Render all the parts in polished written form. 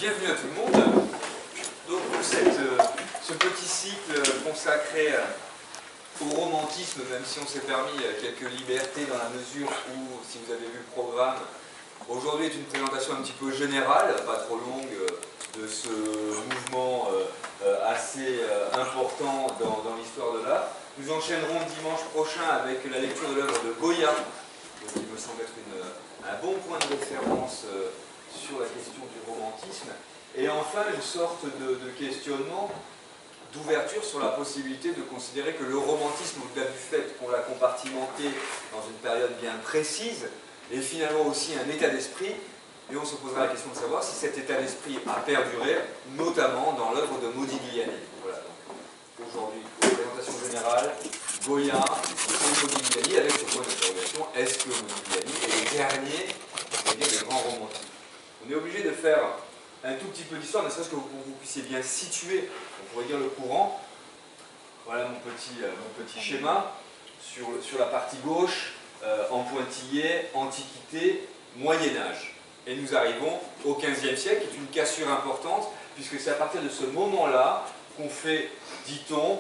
Bienvenue à tout le monde. Donc pour ce petit cycle consacré au romantisme, même si on s'est permis quelques libertés dans la mesure où, si vous avez vu le programme, aujourd'hui est une présentation un petit peu générale, pas trop longue, de ce mouvement assez important dans l'histoire de l'art. Nous enchaînerons dimanche prochain avec la lecture de l'œuvre de Goya, qui me semble être un bon point de référence sur la question du romantisme, et enfin une sorte de questionnement, d'ouverture sur la possibilité de considérer que le romantisme, au-delà du fait qu'on l'a compartimenté dans une période bien précise, est finalement aussi un état d'esprit, et on se posera la question de savoir si cet état d'esprit a perduré, notamment dans l'œuvre de Modigliani. Voilà, donc aujourd'hui, présentation générale, Goya et Modigliani, avec ce point d'interrogation, est-ce que Modigliani est le dernier, c'est-à-dire des grands romantiques? On est obligé de faire un tout petit peu d'histoire, ne serait-ce que pour que vous puissiez bien situer, on pourrait dire, le courant. Voilà mon petit schéma. Sur la partie gauche, en pointillé, Antiquité, Moyen-Âge. Et nous arrivons au XVe siècle, qui est une cassure importante, puisque c'est à partir de ce moment-là qu'on fait, dit-on,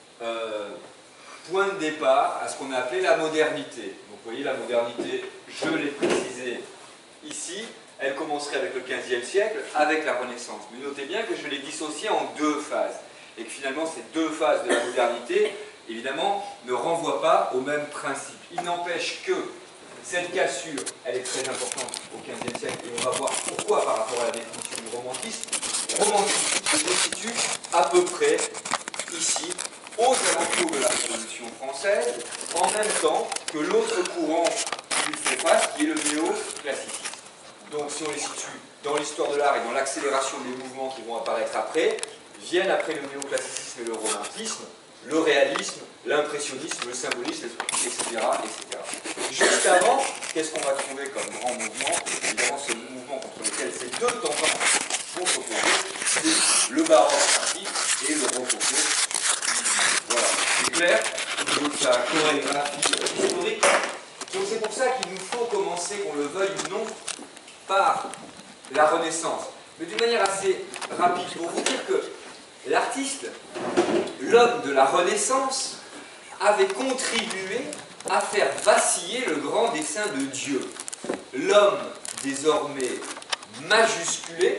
point de départ à ce qu'on a appelé la modernité. Donc vous voyez, la modernité, je l'ai précisé ici, elle commencerait avec le XVe siècle, avec la Renaissance. Mais notez bien que je l'ai dissocié en deux phases. Et que finalement, ces deux phases de la modernité, évidemment, ne renvoient pas au même principe. Il n'empêche que cette cassure, elle est très importante au XVe siècle, et on va voir pourquoi par rapport à la définition du romantisme. Romantisme se situe à peu près ici, aux alentours de la Révolution française, en même temps que l'autre courant qui fait face, qui est le néoclassicisme. Donc si on les situe dans l'histoire de l'art et dans l'accélération des mouvements qui vont apparaître après, viennent après le néoclassicisme et le romantisme, le réalisme, l'impressionnisme, le symbolisme, etc., etc. Juste avant, qu'est-ce qu'on va trouver comme grand mouvement? Évidemment, ce mouvement contre lequel ces deux tendances vont s'opposer, c'est le baroque tardif et le rococo. Voilà, c'est clair, au niveau de sa chorégraphie historique. Donc c'est pour ça qu'il nous faut commencer, qu'on le veuille ou non, par la Renaissance, mais d'une manière assez rapide, pour vous dire que l'artiste, l'homme de la Renaissance, avait contribué à faire vaciller le grand dessein de Dieu. L'homme, désormais majusculé,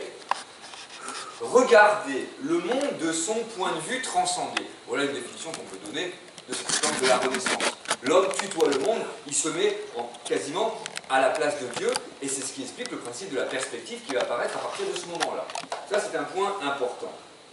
regardait le monde de son point de vue transcendé. Voilà une définition qu'on peut donner de cet homme de la Renaissance. L'homme tutoie le monde, il se met quasiment à la place de Dieu, et c'est ce qui explique le principe de la perspective qui va apparaître à partir de ce moment-là. Ça, c'est un point important.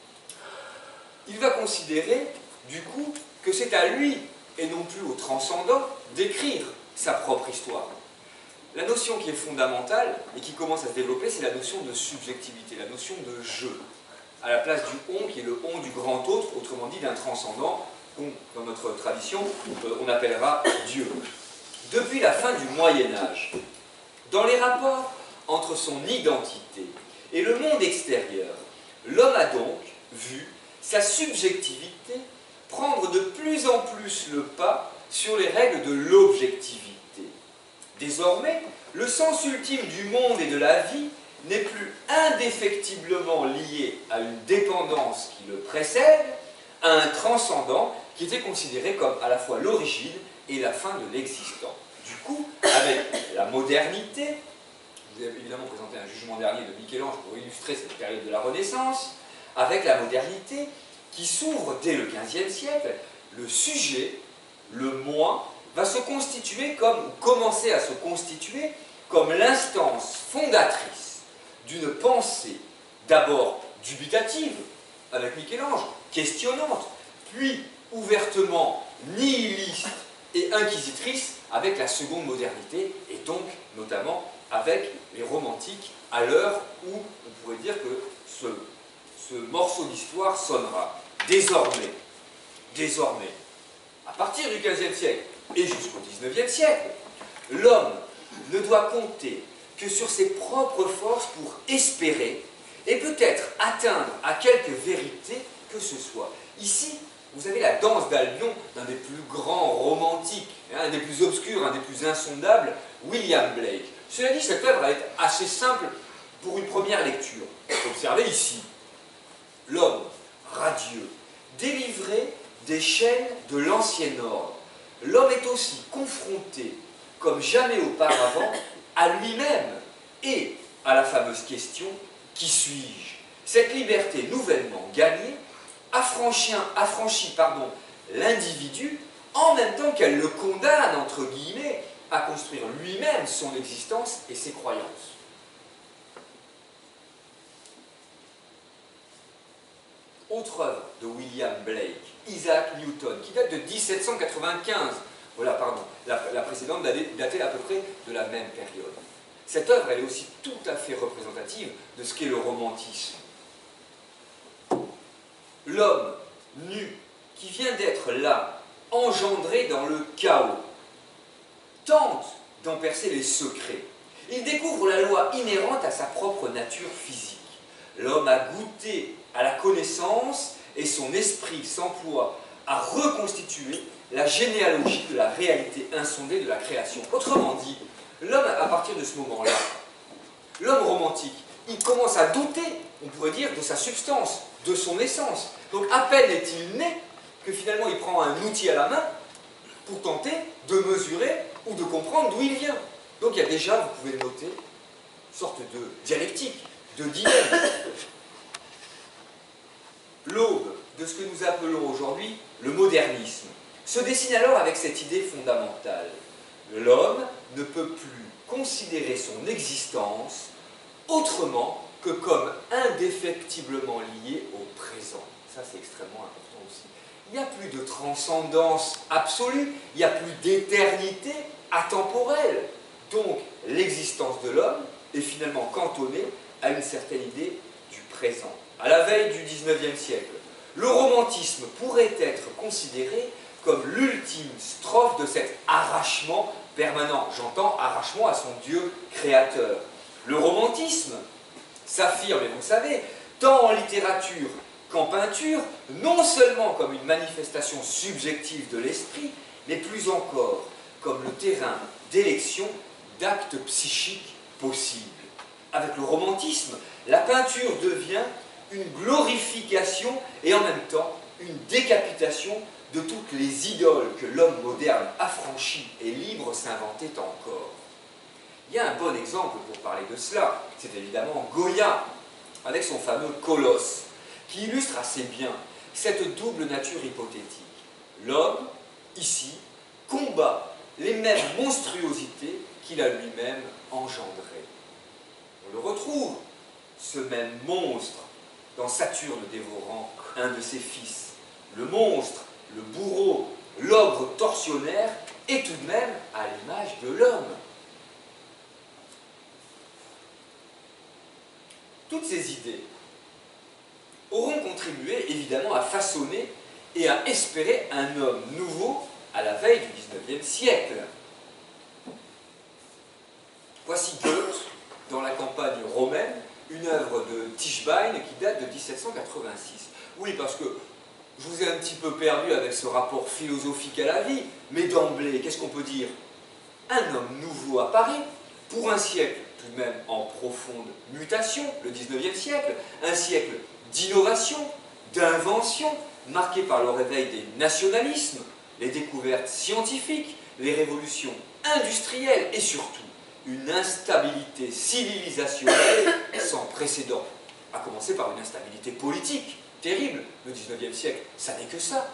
Il va considérer, du coup, que c'est à lui, et non plus au transcendant, d'écrire sa propre histoire. La notion qui est fondamentale, et qui commence à se développer, c'est la notion de subjectivité, la notion de jeu, à la place du on, qui est le on du grand autre, autrement dit d'un transcendant, qu'on, dans notre tradition, on appellera Dieu. Depuis la fin du Moyen-Âge, dans les rapports entre son identité et le monde extérieur, l'homme a donc vu sa subjectivité prendre de plus en plus le pas sur les règles de l'objectivité. Désormais, le sens ultime du monde et de la vie n'est plus indéfectiblement lié à une dépendance qui le précède, à un transcendant qui était considéré comme à la fois l'origine et la fin de l'existant. Du coup, avec la modernité, vous avez évidemment présenté un jugement dernier de Michel-Ange pour illustrer cette période de la Renaissance, avec la modernité qui s'ouvre dès le XVe siècle, le sujet, le moi, va se constituer comme, ou commencer à se constituer comme l'instance fondatrice d'une pensée d'abord dubitative, avec Michel-Ange, questionnante, puis ouvertement nihiliste et inquisitrice avec la seconde modernité, et donc notamment avec les romantiques, à l'heure où on pourrait dire que ce morceau d'histoire sonnera. Désormais, à partir du XVe siècle et jusqu'au XIXe siècle, l'homme ne doit compter que sur ses propres forces pour espérer et peut-être atteindre à quelque vérité que ce soit. Ici, vous avez la danse d'Albion d'un des plus grands romantiques, un des plus obscurs, un des plus insondables, William Blake. Cela dit, cette œuvre est assez simple Pour une première lecture, observez ici, l'homme radieux, délivré des chaînes de l'ancien ordre. L'homme est aussi confronté, comme jamais auparavant, à lui-même et à la fameuse question « Qui suis-je » Cette liberté nouvellement gagnée affranchit l'individu en même temps qu'elle le condamne, entre guillemets, à construire lui-même son existence et ses croyances. Autre œuvre de William Blake, Isaac Newton, qui date de 1795. Voilà, pardon, la précédente datait à peu près de la même période. Cette œuvre, elle est aussi tout à fait représentative de ce qu'est le romantisme. L'homme nu, qui vient d'être là, engendré dans le chaos, tente d'en percer les secrets. Il découvre la loi inhérente à sa propre nature physique. L'homme a goûté à la connaissance et son esprit s'emploie à reconstituer la généalogie de la réalité insondée de la création. Autrement dit, l'homme, à partir de ce moment-là, l'homme romantique, il commence à douter, on pourrait dire, de sa substance, de son essence. Donc à peine est-il né que finalement il prend un outil à la main pour tenter de mesurer ou de comprendre d'où il vient. Donc il y a déjà, vous pouvez le noter, une sorte de dialectique, de dilemme. L'aube de ce que nous appelons aujourd'hui le modernisme se dessine alors avec cette idée fondamentale. L'homme ne peut plus considérer son existence autrement que comme indéfectiblement lié au présent. Ça, c'est extrêmement important aussi. Il n'y a plus de transcendance absolue, il n'y a plus d'éternité atemporelle. Donc, l'existence de l'homme est finalement cantonnée à une certaine idée du présent. À la veille du XIXe siècle, le romantisme pourrait être considéré comme l'ultime strophe de cet arrachement permanent. J'entends arrachement à son Dieu créateur. Le romantisme s'affirme, et vous le savez, tant en littérature qu'en peinture, non seulement comme une manifestation subjective de l'esprit, mais plus encore comme le terrain d'élection d'actes psychiques possibles. Avec le romantisme, la peinture devient une glorification et en même temps une décapitation de toutes les idoles que l'homme moderne affranchi et libre s'inventait encore. Il y a un bon exemple pour parler de cela, c'est évidemment Goya, avec son fameux Colosse, qui illustre assez bien cette double nature hypothétique. L'homme, ici, combat les mêmes monstruosités qu'il a lui-même engendrées. On le retrouve, ce même monstre, dans Saturne dévorant un de ses fils. Le monstre, le bourreau, l'ogre tortionnaire est tout de même à l'image de l'homme. Toutes ces idées auront contribué évidemment à façonner et à espérer un homme nouveau à la veille du XIXe siècle. Voici Goethe, dans la campagne romaine, une œuvre de Tischbein qui date de 1786. Oui, parce que je vous ai un petit peu perdu avec ce rapport philosophique à la vie, mais d'emblée, qu'est-ce qu'on peut dire? Un homme nouveau apparaît, pour un siècle tout de même en profonde mutation, le XIXe siècle, un siècle d'innovation, d'invention, marqué par le réveil des nationalismes, les découvertes scientifiques, les révolutions industrielles et surtout une instabilité civilisationnelle sans précédent, à commencer par une instabilité politique terrible. Le XIXe siècle, ça n'est que ça.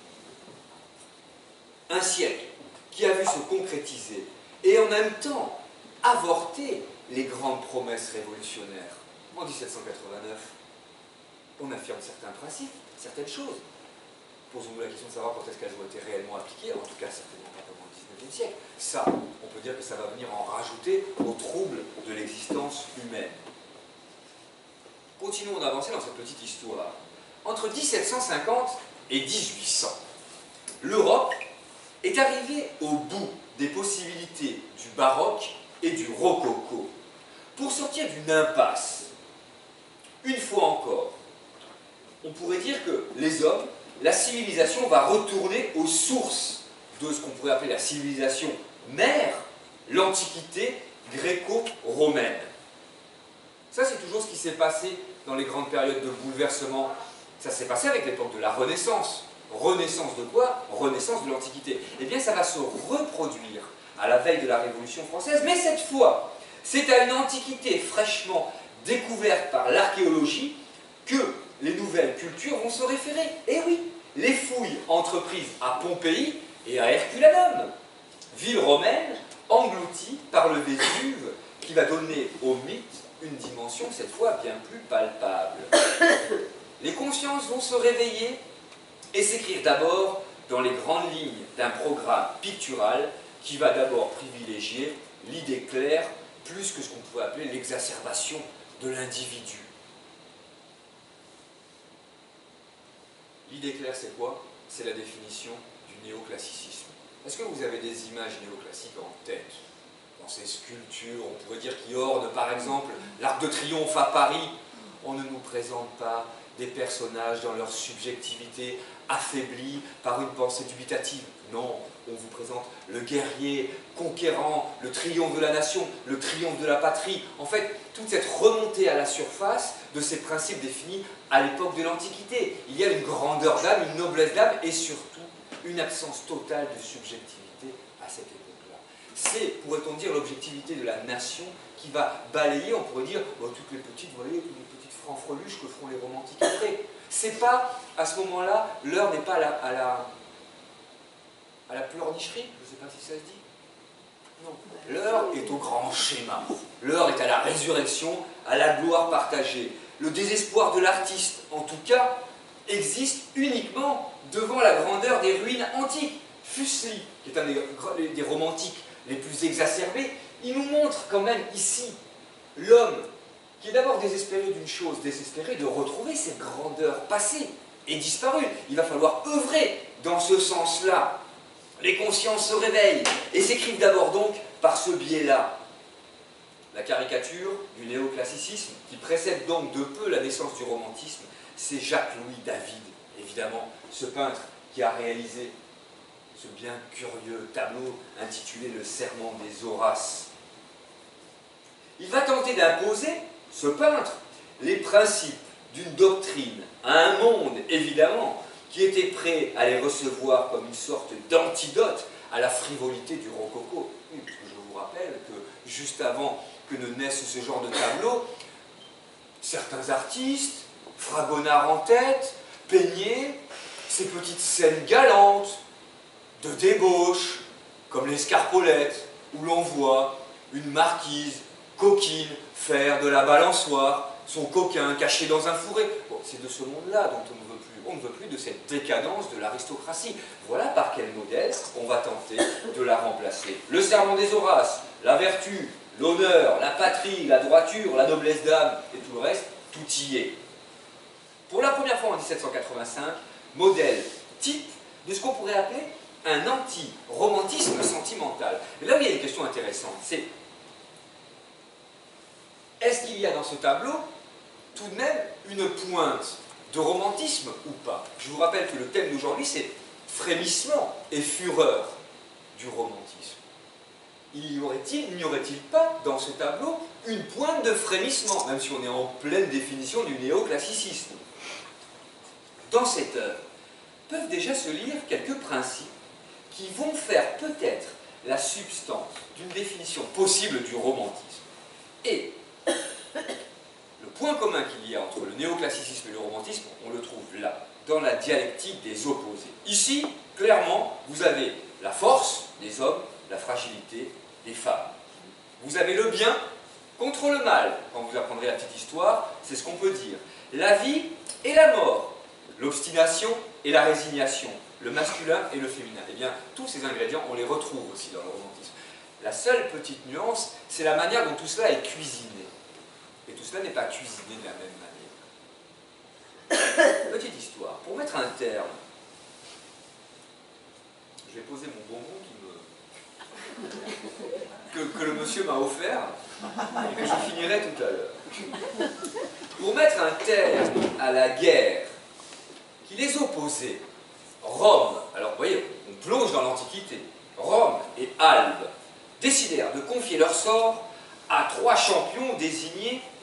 Un siècle qui a vu se concrétiser et en même temps avorter les grandes promesses révolutionnaires. En 1789, on affirme certains principes, certaines choses. Posons-nous la question de savoir quand est-ce qu'elles ont été réellement appliquées, en tout cas certainement pas pendant le XIXe siècle. Ça, on peut dire que ça va venir en rajouter au trouble de l'existence humaine. Continuons d'avancer dans cette petite histoire. Entre 1750 et 1800, l'Europe est arrivée au bout des possibilités du baroque et du rococo pour sortir d'une impasse. Une fois encore, on pourrait dire que les hommes, la civilisation va retourner aux sources de ce qu'on pourrait appeler la civilisation mère, l'Antiquité gréco-romaine. Ça, c'est toujours ce qui s'est passé dans les grandes périodes de bouleversement. Ça s'est passé avec l'époque de la Renaissance. Renaissance de quoi? Renaissance de l'Antiquité. Eh bien, ça va se reproduire à la veille de la Révolution française, mais cette fois, c'est à une Antiquité fraîchement découverte par l'archéologie que les nouvelles cultures vont se référer. Et oui, les fouilles entreprises à Pompéi et à Herculanum, ville romaine engloutie par le Vésuve, qui va donner au mythe une dimension cette fois bien plus palpable. Les consciences vont se réveiller et s'écrire d'abord dans les grandes lignes d'un programme pictural qui va d'abord privilégier l'idée claire plus que ce qu'on pourrait appeler l'exacerbation de l'individu. L'idée claire, c'est quoi? C'est la définition du néoclassicisme. Est-ce que vous avez des images néoclassiques en tête? Dans ces sculptures, on pourrait dire qui ornent par exemple l'Arc de Triomphe à Paris, on ne nous présente pas des personnages dans leur subjectivité affaiblis par une pensée dubitative. Non, on vous présente le guerrier conquérant, le triomphe de la nation, le triomphe de la patrie. En fait, toute cette remontée à la surface de ces principes définis à l'époque de l'Antiquité. Il y a une grandeur d'âme, une noblesse d'âme et surtout une absence totale de subjectivité à cette époque-là. C'est, pourrait-on dire, l'objectivité de la nation qui va balayer, on pourrait dire, oh, toutes les petites, vous voyez, toutes les petites franfreluches que feront les romantiques après. C'est pas, à ce moment-là, l'heure n'est pas à la pleurnicherie, je ne sais pas si ça se dit. Non. L'heure est au grand schéma. L'heure est à la résurrection, à la gloire partagée. Le désespoir de l'artiste, en tout cas, existe uniquement devant la grandeur des ruines antiques. Fuseli, qui est un des romantiques les plus exacerbés, il nous montre quand même ici l'homme qui est d'abord désespéré d'une chose, désespéré de retrouver cette grandeur passée et disparue. Il va falloir œuvrer dans ce sens-là. Les consciences se réveillent et s'écrivent d'abord donc par ce biais-là. La caricature du néoclassicisme, qui précède donc de peu la naissance du romantisme, c'est Jacques-Louis David, évidemment, ce peintre qui a réalisé ce bien curieux tableau intitulé « Le serment des Horaces ». Il va tenter d'imposer, ce peintre, les principes d'une doctrine à un monde, évidemment, qui était prêt à les recevoir comme une sorte d'antidote à la frivolité du rococo. Oui, parce que je vous rappelle que juste avant que ne naisse ce genre de tableau, certains artistes, Fragonard en tête, peignaient ces petites scènes galantes de débauche, comme l'Escarpolette, où l'on voit une marquise coquine faire de la balançoire, son coquin caché dans un fourré. Bon, c'est de ce monde-là dont on ne veut plus. On ne veut plus de cette décadence de l'aristocratie. Voilà par quel modèle on va tenter de la remplacer. Le serment des Horaces, la vertu, l'honneur, la patrie, la droiture, la noblesse d'âme et tout le reste, tout y est. Pour la première fois en 1785, modèle type de ce qu'on pourrait appeler un anti-romantisme sentimental. Et là où il y a une question intéressante, c'est est-ce qu'il y a dans ce tableau tout de même une pointe de romantisme ou pas? Je vous rappelle que le thème d'aujourd'hui c'est frémissement et fureur du romantisme. N'y aurait-il pas dans ce tableau une pointe de frémissement, même si on est en pleine définition du néoclassicisme? Dans cette œuvre peuvent déjà se lire quelques principes qui vont faire peut-être la substance d'une définition possible du romantisme. Et le point commun qu'il y a entre le néoclassicisme et le romantisme, on le trouve là, dans la dialectique des opposés. Ici, clairement, vous avez la force des hommes, la fragilité des femmes. Vous avez le bien contre le mal. Quand vous apprendrez la petite histoire, c'est ce qu'on peut dire. La vie et la mort, l'obstination et la résignation, le masculin et le féminin. Eh bien, tous ces ingrédients, on les retrouve aussi dans le romantisme. La seule petite nuance, c'est la manière dont tout cela est cuisiné. Et tout cela n'est pas cuisiné de la même manière. Petite histoire. Pour mettre un terme, je vais poser mon bonbon que le monsieur m'a offert et que je finirai tout à l'heure. Pour mettre un terme à la guerre qui les opposait, Rome, alors vous voyez, on plonge dans l'Antiquité, Rome et Albe décidèrent de confier leur sort à 3 champions désignés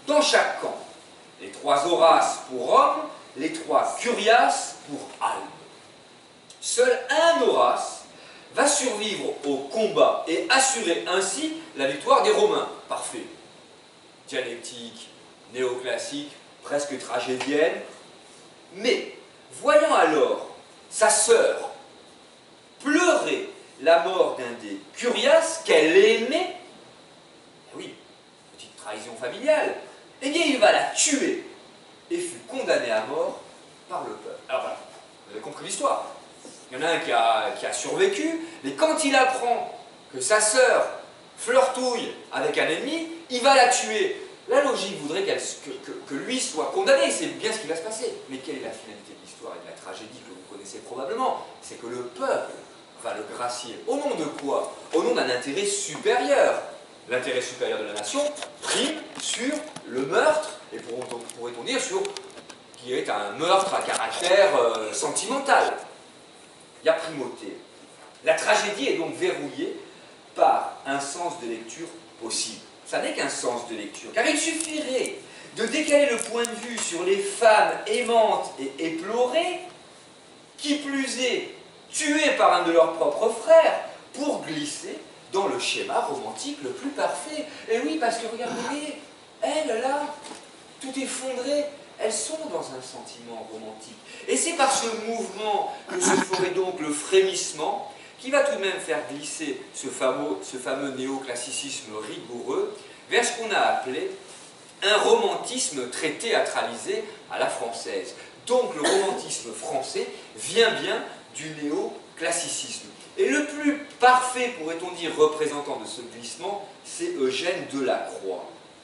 dans chaque camp. Les 3 Horaces pour Rome, les 3 Curiaces pour Albe. Seul un Horace va survivre au combat et assurer ainsi la victoire des Romains. Parfait. Dialectique, néoclassique, presque tragédienne. Mais, voyant alors sa sœur pleurer la mort d'un des Curiaces qu'elle aimait, oui, petite trahison familiale, eh bien il va la tuer et fut condamné à mort par le peuple. Alors voilà, vous avez compris l'histoire. Il y en a un qui a survécu, mais quand il apprend que sa sœur flirtouille avec un ennemi, il va la tuer. La logique voudrait que lui soit condamné, c'est bien ce qui va se passer. Mais quelle est la finalité de l'histoire et de la tragédie que vous connaissez probablement? C'est que le peuple va le gracier. Au nom de quoi? Au nom d'un intérêt supérieur. L'intérêt supérieur de la nation prime sur le meurtre, et pourrait-on dire sur qui est un meurtre à caractère sentimental. Il y a primauté. La tragédie est donc verrouillée par un sens de lecture possible. Ça n'est qu'un sens de lecture, car il suffirait de décaler le point de vue sur les femmes aimantes et éplorées, qui plus est tuées par un de leurs propres frères, pour glisser dans le schéma romantique le plus parfait. Et oui, parce que regardez, elles là, tout effondrées, elles sont dans un sentiment romantique. Et c'est par ce mouvement que se ferait donc le frémissement qui va tout de même faire glisser ce fameux néoclassicisme rigoureux vers ce qu'on a appelé un romantisme très théâtralisé à la française. Donc le romantisme français vient bien du néoclassicisme. Et le plus parfait, pourrait-on dire, représentant de ce glissement, c'est Eugène Delacroix.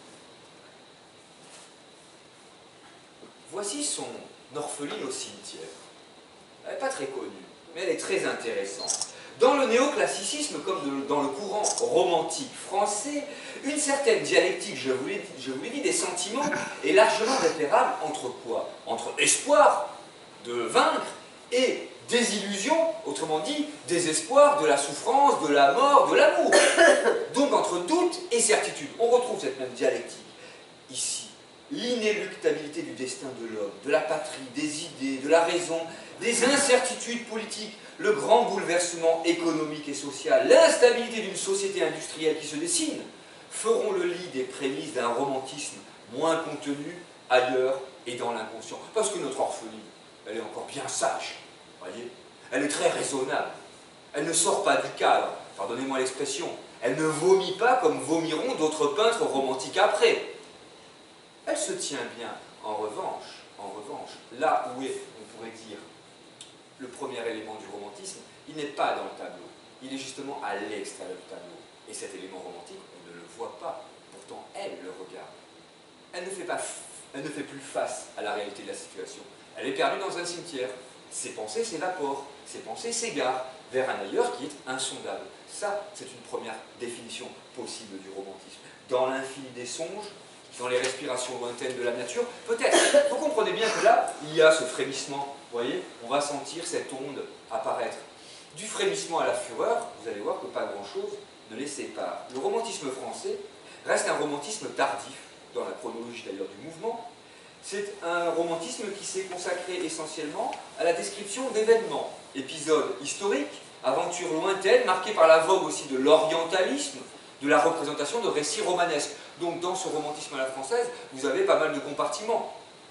Voici son orpheline au cimetière. Elle n'est pas très connue, mais elle est très intéressante. Dans le néoclassicisme, comme dans le courant romantique français, une certaine dialectique, je vous l'ai dit, des sentiments est largement repérable entre quoi? Entre espoir de vaincre et désillusion, autrement dit, désespoir de la souffrance, de la mort, de l'amour. Donc entre doute et certitude, on retrouve cette même dialectique ici. L'inéluctabilité du destin de l'homme, de la patrie, des idées, de la raison, des incertitudes politiques, le grand bouleversement économique et social, l'instabilité d'une société industrielle qui se dessine, feront le lit des prémices d'un romantisme moins contenu ailleurs et dans l'inconscient. Parce que notre orpheline, elle est encore bien sage, voyez. Elle est très raisonnable. Elle ne sort pas du cadre, pardonnez-moi l'expression. Elle ne vomit pas comme vomiront d'autres peintres romantiques après. Elle se tient bien. En revanche, là où est, on pourrait dire, le premier élément du romantisme, il n'est pas dans le tableau. Il est justement à l'extérieur du tableau. Et cet élément romantique, on ne le voit pas. Pourtant, elle le regarde. Elle ne fait plus face à la réalité de la situation. Elle est perdue dans un cimetière. Ses pensées s'évaporent. Ses pensées s'égarent vers un ailleurs qui est insondable. Ça, c'est une première définition possible du romantisme. Dans l'infini des songes, dans les respirations lointaines de la nature, peut-être. Vous comprenez bien que là, il y a ce frémissement. Vous voyez, on va sentir cette onde apparaître. Du frémissement à la fureur, vous allez voir que pas grand-chose ne les sépare. Le romantisme français reste un romantisme tardif, dans la chronologie d'ailleurs du mouvement. C'est un romantisme qui s'est consacré essentiellement à la description d'événements, épisodes historiques, aventures lointaines, marquées par la vogue aussi de l'orientalisme, de la représentation de récits romanesques. Donc dans ce romantisme à la française, vous avez pas mal de compartiments.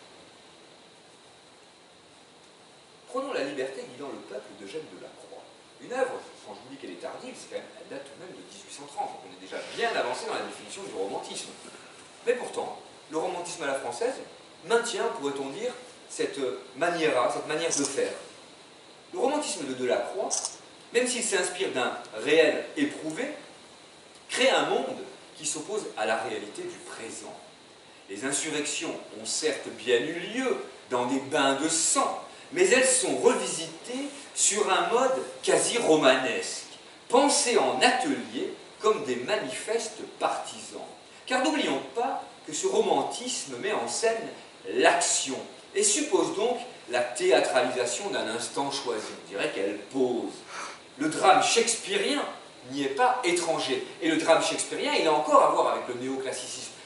Prenons La liberté guidant le peuple d'Eugène Delacroix. Une œuvre, quand je vous dis qu'elle est tardive, c'est quand même, elle date tout de même de 1830, donc on est déjà bien avancé dans la définition du romantisme. Mais pourtant, le romantisme à la française maintient, pourrait-on dire, cette manière de faire. Le romantisme de Delacroix, même s'il s'inspire d'un réel éprouvé, crée un monde qui s'oppose à la réalité du présent. Les insurrections ont certes bien eu lieu dans des bains de sang, mais elles sont revisitées sur un mode quasi romanesque, pensées en atelier comme des manifestes partisans. Car n'oublions pas que ce romantisme met en scène l'action et suppose donc la théâtralisation d'un instant choisi. On dirait qu'elle pose. Le drame shakespearien n'y est pas étranger. Et le drame shakespearien, il a encore à voir avec le néoclassicisme,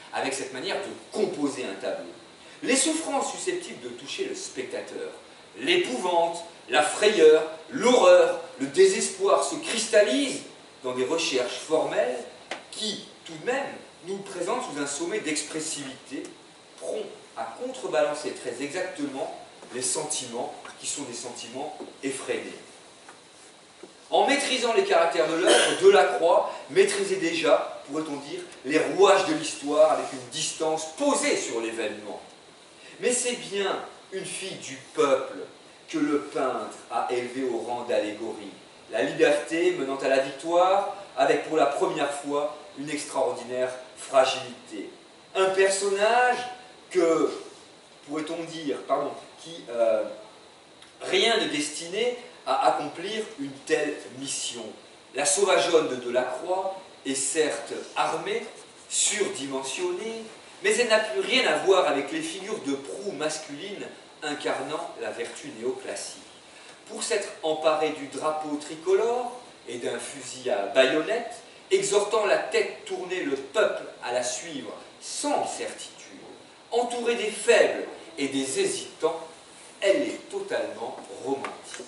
avec cette manière de composer un tableau. Les souffrances susceptibles de toucher le spectateur, l'épouvante, la frayeur, l'horreur, le désespoir se cristallisent dans des recherches formelles qui, tout de même, nous présentent sous un sommet d'expressivité, prompt à contrebalancer très exactement les sentiments qui sont des sentiments effrénés. En maîtrisant les caractères de l'œuvre, Delacroix maîtrisait déjà, pourrait-on dire, les rouages de l'histoire avec une distance posée sur l'événement. Mais c'est bien une fille du peuple que le peintre a élevée au rang d'allégorie. La liberté menant à la victoire, avec pour la première fois une extraordinaire fragilité. Un personnage que, pourrait-on dire, qui rien ne destinait à accomplir une telle mission. La sauvageonne de Delacroix est certes armée, surdimensionnée, mais elle n'a plus rien à voir avec les figures de proue masculines incarnant la vertu néoclassique. Pour s'être emparée du drapeau tricolore et d'un fusil à baïonnette, exhortant la tête tournée le peuple à la suivre sans certitude, entourée des faibles et des hésitants, elle est totalement romantique.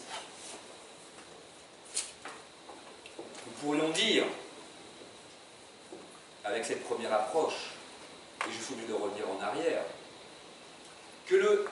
Nous pourrions dire, avec cette première approche, et je suis obligé de revenir en arrière, que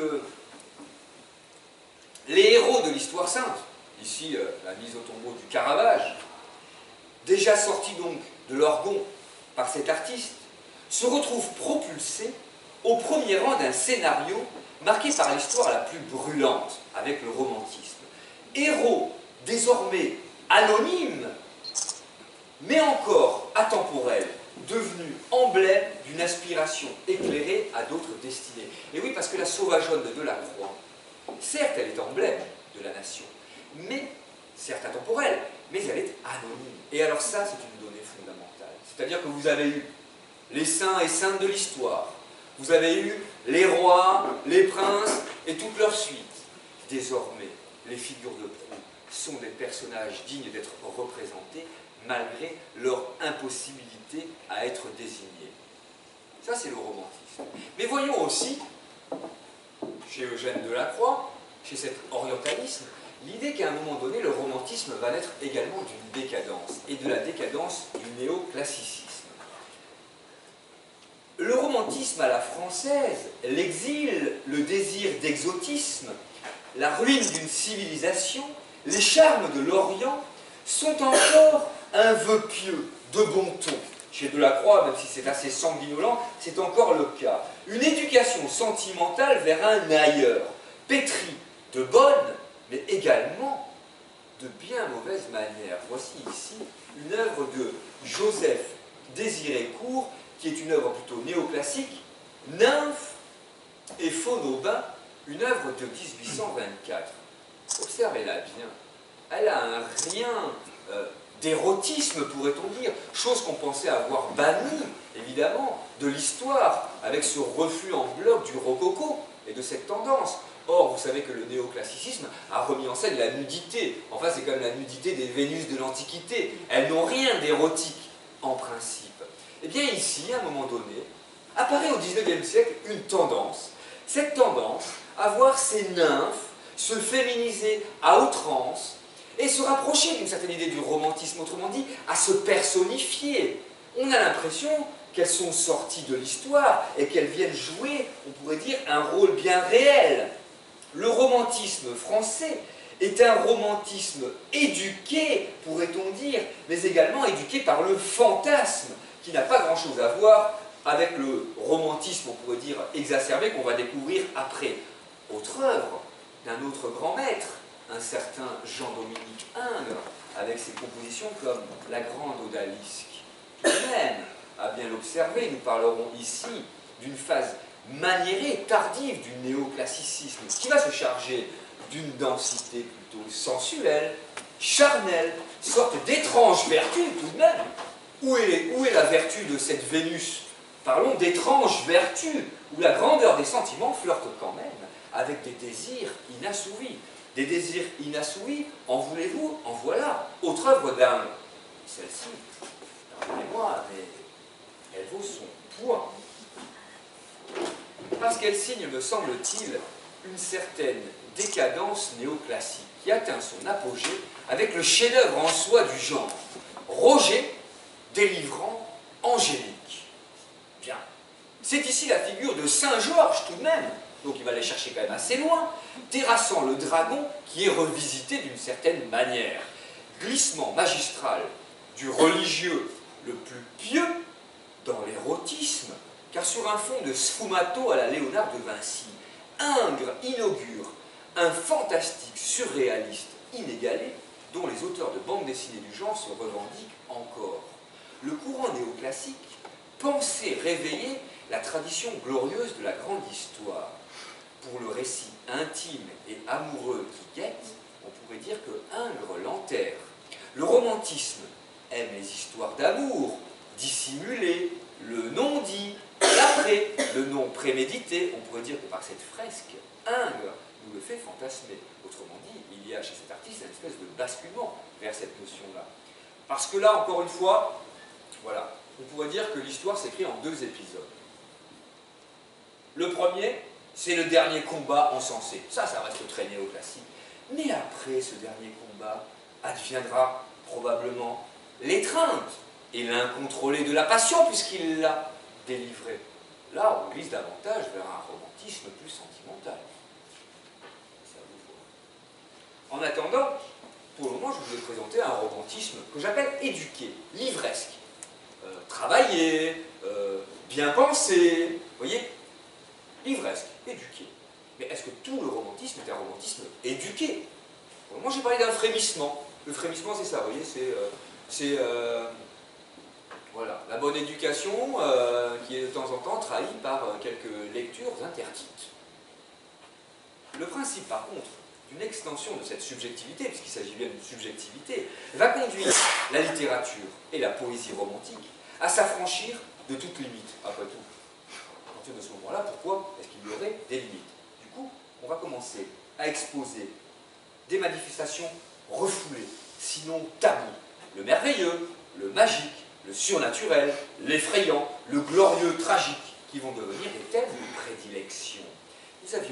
les héros de l'histoire sainte, ici la mise au tombeau du Caravage, déjà sortis donc de l'orgon par cet artiste, se retrouvent propulsés au premier rang d'un scénario marqué par l'histoire la plus brûlante, avec le romantisme. Héros désormais anonymes, mais encore atemporels, devenus emblèmes d'une aspiration éclairée à d'autres destinées. Et oui, parce que la sauvageonne de Delacroix, certes, elle est emblème de la nation, mais, certes atemporelle, mais elle est anonyme. Et alors ça, c'est une donnée fondamentale. C'est-à-dire que vous avez eu les saints et saintes de l'histoire, vous avez eu les rois, les princes et toute leur suite. Désormais, les figures de proue sont des personnages dignes d'être représentés malgré leur impossibilité à être désignés. Ça, c'est le romantisme. Mais voyons aussi, chez Eugène Delacroix, chez cet orientalisme, l'idée qu'à un moment donné, le romantisme va naître également d'une décadence, et de la décadence du néoclassicisme. Le romantisme à la française, l'exil, le désir d'exotisme, la ruine d'une civilisation, les charmes de l'Orient sont encore un vœu pieux, de bon ton. Chez Delacroix, même si c'est assez sanguinolent, c'est encore le cas. Une éducation sentimentale vers un ailleurs, pétrie de bonnes, mais également de bien mauvaises manières. Voici ici une œuvre de Joseph Désiré-Court, qui est une œuvre plutôt néoclassique, Nymphe et Faune au bain, une œuvre de 1824. Observez-la bien. Elle a un rien d'érotisme, pourrait-on dire, chose qu'on pensait avoir bannie, évidemment, de l'histoire, avec ce reflux en bloc du rococo et de cette tendance. Or, vous savez que le néoclassicisme a remis en scène la nudité. Enfin, c'est quand même la nudité des Vénus de l'Antiquité. Elles n'ont rien d'érotique, en principe. Eh bien, ici, à un moment donné, apparaît au XIXe siècle une tendance. Cette tendance à voir ces nymphes se féminiser à outrance et se rapprocher d'une certaine idée du romantisme, autrement dit, à se personnifier. On a l'impression qu'elles sont sorties de l'histoire et qu'elles viennent jouer, on pourrait dire, un rôle bien réel. Le romantisme français est un romantisme éduqué, pourrait-on dire, mais également éduqué par le fantasme, qui n'a pas grand-chose à voir avec le romantisme, on pourrait dire, exacerbé, qu'on va découvrir après. Autre œuvre d'un autre grand maître, un certain Jean-Dominique Ingres, avec ses compositions comme La Grande Odalisque. Tout de même, à bien l'observer, nous parlerons ici d'une phase maniérée, tardive du néoclassicisme, qui va se charger d'une densité plutôt sensuelle, charnelle, sorte d'étrange vertu tout de même. Où est la vertu de cette Vénus? Parlons d'étrange vertu, où la grandeur des sentiments flirte quand même avec des désirs inassouvis. Des désirs inassouvis, en voulez-vous? En voilà. Autre œuvre d'Ingres. Celle-ci, pardonnez-moi, mais elle vaut son Point. Parce qu'elle signe, me semble-t-il, une certaine décadence néoclassique qui atteint son apogée avec le chef-d'œuvre en soi du genre, Roger délivrant Angélique. Bien. C'est ici la figure de Saint Georges tout de même, donc il va aller chercher quand même assez loin, terrassant le dragon qui est revisité d'une certaine manière. Glissement magistral du religieux le plus pieux dans l'érotisme, car sur un fond de sfumato à la Léonard de Vinci, Ingres inaugure un fantastique surréaliste inégalé dont les auteurs de bandes dessinées du genre se revendiquent encore. Le courant néoclassique pensait réveiller la tradition glorieuse de la grande histoire. Pour le récit intime et amoureux qui guette, on pourrait dire que Ingres l'enterre. Le romantisme aime les histoires d'amour, dissimulées, le non-dit, l'après, le non prémédité. On pourrait dire que par cette fresque, Ingres nous le fait fantasmer. Autrement dit, il y a chez cet artiste une espèce de basculement vers cette notion-là. Parce que là, encore une fois, voilà, on pourrait dire que l'histoire s'écrit en 2 épisodes. Le premier, c'est le dernier combat encensé. Ça reste très néoclassique. Mais après ce dernier combat, adviendra probablement l'étreinte et l'incontrôlé de la passion, puisqu'il l'a délivré. Là, on glisse davantage vers un romantisme plus sentimental. Ça vous voit. En attendant, pour le moment, je vous ai présenté un romantisme que j'appelle éduqué, livresque. Travaillé, bien pensé, vous voyez, livresque, éduqué. Mais est-ce que tout le romantisme est un romantisme éduqué? Moi, j'ai parlé d'un frémissement. Le frémissement, c'est ça, vous voyez, c'est voilà, la bonne éducation qui est de temps en temps trahie par quelques lectures interdites. Le principe, par contre, d'une extension de cette subjectivité, puisqu'il s'agit bien d'une subjectivité, va conduire la littérature et la poésie romantique à s'affranchir de toute limite, après tout. À partir de ce moment-là, pourquoi est-ce qu'il y aurait des limites? Du coup, on va commencer à exposer des manifestations refoulées, sinon taboues. Le merveilleux, le magique, le surnaturel, l'effrayant, le glorieux, tragique, qui vont devenir des thèmes de prédilection. Nous avions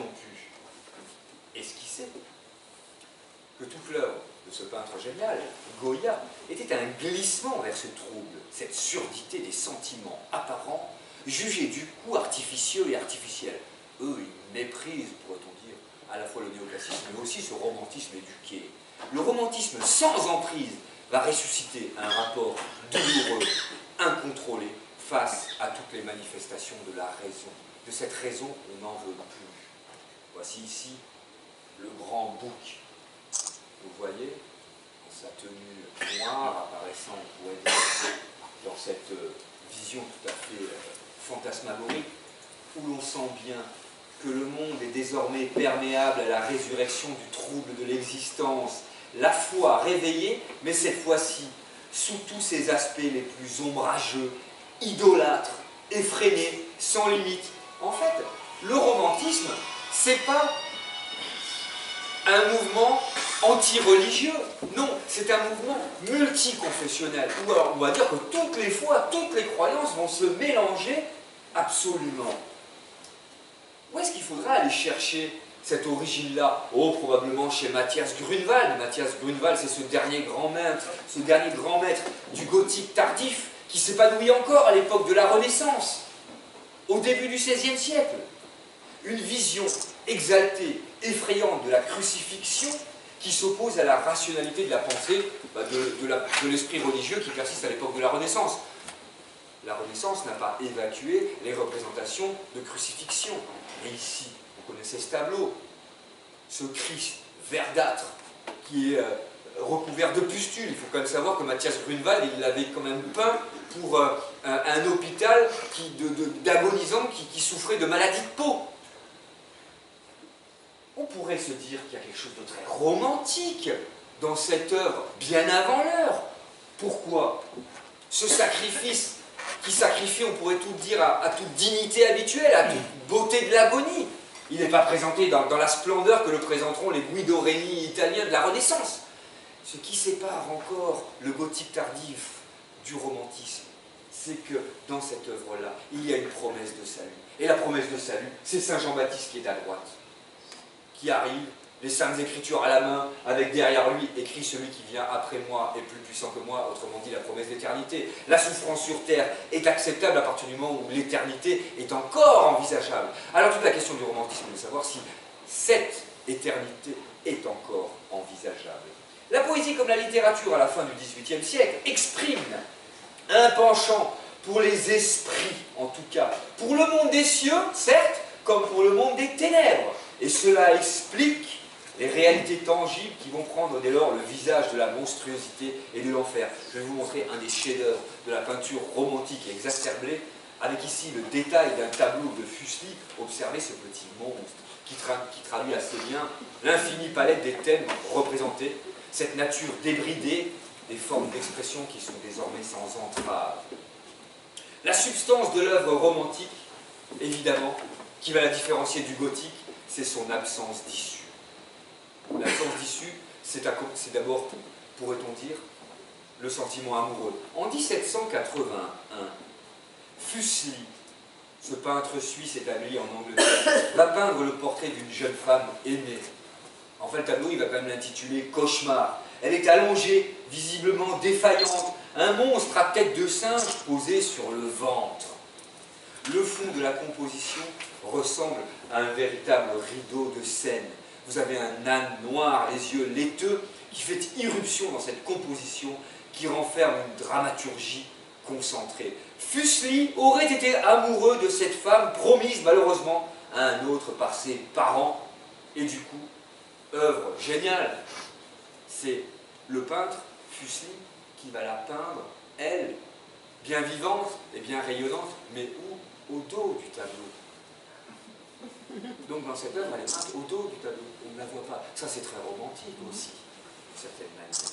pu esquisser que toute l'œuvre de ce peintre génial, Goya, était un glissement vers ce trouble, cette surdité des sentiments apparents, jugés du coup artificieux et artificiels. Eux, ils méprisent, pourrait-on dire, à la fois le néoclassisme, mais aussi ce romantisme éduqué. Le romantisme sans emprise va ressusciter un rapport douloureux, incontrôlé, face à toutes les manifestations de la raison. De cette raison, on n'en veut plus. Voici ici le grand bouc. Vous voyez, dans sa tenue noire, apparaissant, on pourrait dire, dans cette vision tout à fait fantasmagorique, où l'on sent bien que le monde est désormais perméable à la résurrection du trouble de l'existence, la foi réveillée, mais cette fois-ci, sous tous ses aspects les plus ombrageux, idolâtres, effrénés, sans limite. En fait, le romantisme, c'est pas un mouvement anti-religieux, non, c'est un mouvement multiconfessionnel, ou alors on va dire que toutes les fois, toutes les croyances vont se mélanger absolument. Où est-ce qu'il faudra aller chercher cette origine-là? Oh, probablement chez Matthias Grunewald. Matthias Grunewald, c'est ce dernier grand maître du gothique tardif qui s'épanouit encore à l'époque de la Renaissance, au début du XVIe siècle. Une vision exaltée, effrayante de la crucifixion qui s'oppose à la rationalité de la pensée de l'esprit religieux qui persiste à l'époque de la Renaissance. La Renaissance n'a pas évacué les représentations de crucifixion. Mais ici, vous connaissez ce tableau, ce Christ verdâtre qui est recouvert de pustules. Il faut quand même savoir que Matthias Grunewald, il l'avait quand même peint pour un hôpital d'agonisants qui souffrait de maladies de peau. On pourrait se dire qu'il y a quelque chose de très romantique dans cette œuvre, bien avant l'heure. Pourquoi? Ce sacrifice qui sacrifie, on pourrait tout dire, à toute dignité habituelle, à toute beauté de l'agonie. Il n'est pas présenté dans la splendeur que le présenteront les Guido Reni italiens de la Renaissance. Ce qui sépare encore le gothique tardif du romantisme, c'est que dans cette œuvre-là, il y a une promesse de salut. Et la promesse de salut, c'est Saint Jean-Baptiste qui est à droite, qui arrive, les Saintes Écritures à la main, avec derrière lui écrit celui qui vient après moi est plus puissant que moi, autrement dit la promesse d'éternité. La souffrance sur terre est acceptable à partir du moment où l'éternité est encore envisageable. Alors toute la question du romantisme est de savoir si cette éternité est encore envisageable. La poésie comme la littérature à la fin du XVIIIe siècle exprime un penchant pour les esprits, en tout cas, pour le monde des cieux, certes, comme pour le monde des ténèbres. Et cela explique les réalités tangibles qui vont prendre dès lors le visage de la monstruosité et de l'enfer. Je vais vous montrer un des chefs-d'œuvre de la peinture romantique et exacerbée, avec ici le détail d'un tableau de Fuseli. Observez ce petit monstre qui traduit assez bien l'infinie palette des thèmes représentés, cette nature débridée, des formes d'expression qui sont désormais sans entrave. La substance de l'œuvre romantique, évidemment, qui va la différencier du gothique, c'est son absence d'issue. L'absence d'issue, c'est d'abord, pourrait-on dire, le sentiment amoureux. En 1781, Fuseli, ce peintre suisse établi en Angleterre, va peindre le portrait d'une jeune femme aimée. Enfin, le tableau, il va quand même l'intituler « Cauchemar ». Elle est allongée, visiblement défaillante, un monstre à tête de singe posé sur le ventre. Le fond de la composition ressemble à un véritable rideau de scène. Vous avez un âne noir, les yeux laiteux, qui fait irruption dans cette composition qui renferme une dramaturgie concentrée. Fuseli aurait été amoureux de cette femme promise malheureusement à un autre par ses parents. Et du coup, œuvre géniale, c'est le peintre Fuseli qui va la peindre, elle, bien vivante et bien rayonnante, mais où? Au dos du tableau. Donc dans cette œuvre, elle est peinte au dos du tableau. On ne la voit pas. Ça, c'est très romantique aussi, d'une certaine manière.